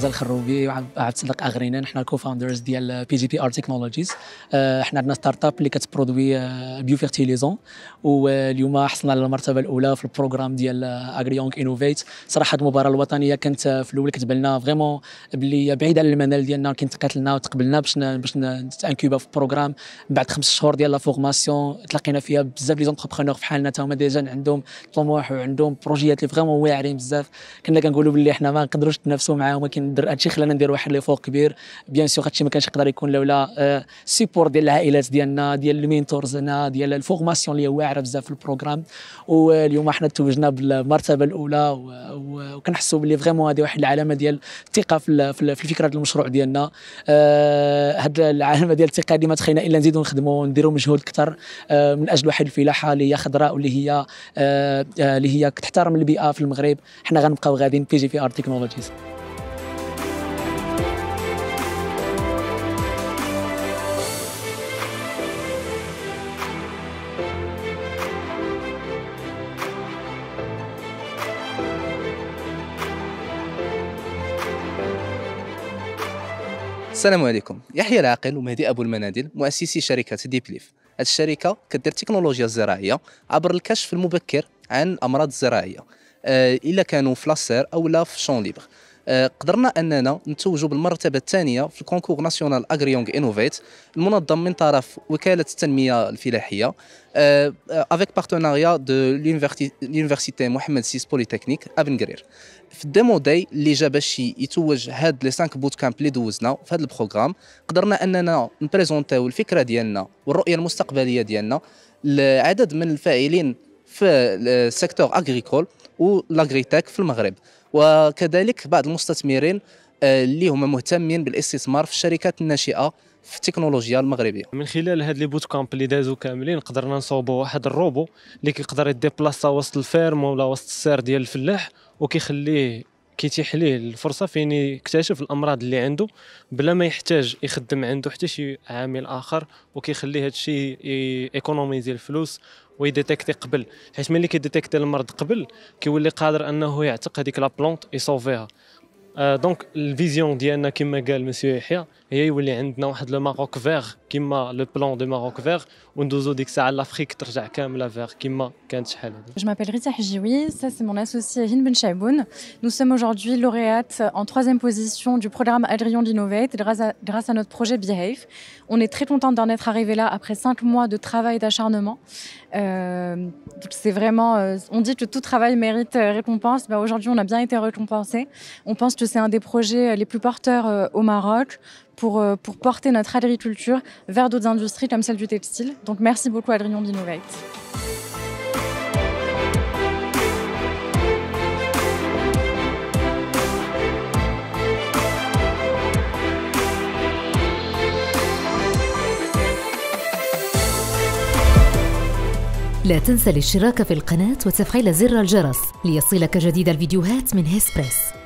غزال الخروبي وعبد الصديق اغرينان. حنا الكوفاوندرز ديال PGP Art Technologies. حنا عندنا ستارت اب اللي كتبرودوي بيوفيرتيليزون، واليوم حصلنا على المرتبه الاولى في البروغرام ديال اغريونغ انوفيت. صراحه هذه المبادره الوطنيه كانت في الاول كتبان لنا فريمون بلي بعيد على المنال ديالنا، كنت تقاتلنا وتقبلنا باش نتانكوبا في البروغرام. بعد 5 شهور ديال لا فورماسيون تلاقينا فيها بزاف لي زونتربرونور في حالنا، تا هما ديجا عندهم طموح وعندهم بروجيات اللي فريمون واعرين بزاف. كنا كنقولوا بلي حنا ما نقدروش نتنافسوا معاهم، ولكن هادشي خلانا ندير واحد لي فوق كبير. بيان سور هادشي ما كانش يقدر يكون لولا سيبور ديال العائلات ديالنا، ديال المينتورزنا، ديال الفورماسيون اللي واعره بزاف في البروغرام. واليوم حنا توجنا بالمرتبه الاولى، وكنحسوا بلي فريمون هذه واحد العلامه ديال الثقه في الفكره ديال المشروع ديالنا. هاد العلامه ديال الثقه اللي ما تخينا الا نزيدوا نخدموا ونديروا مجهود اكثر من اجل واحد الفلاحه اللي هي خضراء واللي هي كتحترم البيئه في المغرب. حنا غنبقاو غاديين PGP Art Technologies. السلام عليكم. يحيى العاقل ومهدي ابو المناديل، مؤسسي شركه ديبليف. هذه الشركه كدير التكنولوجيا الزراعيه عبر الكشف المبكر عن الامراض الزراعيه، الا كانوا في لاسير او لا في شون ليبر. قدرنا اننا نتوجوا بالمرتبه الثانيه في الكونكور ناسيونال اغريونغ انوفيت المنظم من طرف وكاله التنميه الفلاحيه افيك بارتناريا دو لونيفرسيتي محمد سيس بوليتكنيك ابن قرير. في الديمو داي اللي جا باش يتوج هاد لي 5 بوت كامب اللي دوزنا في هذا البروغرام، قدرنا اننا نبريزونتيو الفكره ديالنا والرؤيه المستقبليه ديالنا لعدد من الفاعلين في السيكتور اغريكول ولاغريتك في المغرب، وكذلك بعض المستثمرين اللي هما مهتمين بالاستثمار في الشركات الناشئه في التكنولوجيا المغربيه. من خلال هاد لي بوت كامب اللي دازو كاملين قدرنا نصوبوا واحد الروبو اللي كيقدر يديبلاصا وسط الفيرم ولا وسط السير ديال الفلاح، وكيخليه كيتيح ليه الفرصه فين يكتشف الامراض اللي عنده بلا ما يحتاج يخدم عنده حتى شي عامل اخر، وكيخليه هذا الشيء ايكونوميزي الفلوس ويديتيكتي قبل، حيت ملي كيديتيكتي المرض قبل كيولي قادر انه يعتق هذيك لا بلونط يصوفيها. دونك الفيزيون ديالنا كما قال مسيو يحيى هي يولي عندنا واحد لو ماروك فيغ كما لو بلان دو ماروك فيغ، وندوزو ديك الساعه لافريك ترجع كامله فيغ كما كانت شحال هذه. Je m'appelle Rita Hijioui, ça c'est mon associé Hind Ben Chaboun. Nous sommes aujourd'hui lauréates en 3e position du programme Adrion d'Innovate grâce à notre projet Behave. On est très contente d'en être arrivé là après 5 mois de travail d'acharnement. C'est vraiment, on dit que tout travail mérite récompense. Ben, aujourd'hui, on a bien été récompensés. On pense que c'est un des projets les plus porteurs au Maroc pour porter notre agriculture vers d'autres industries comme celle du textile. Donc merci beaucoup Adrion d'Innovate. لا تنسى الاشتراك في القناة وتفعيل زر الجرس ليصلك جديد الفيديوهات من هيسبريس.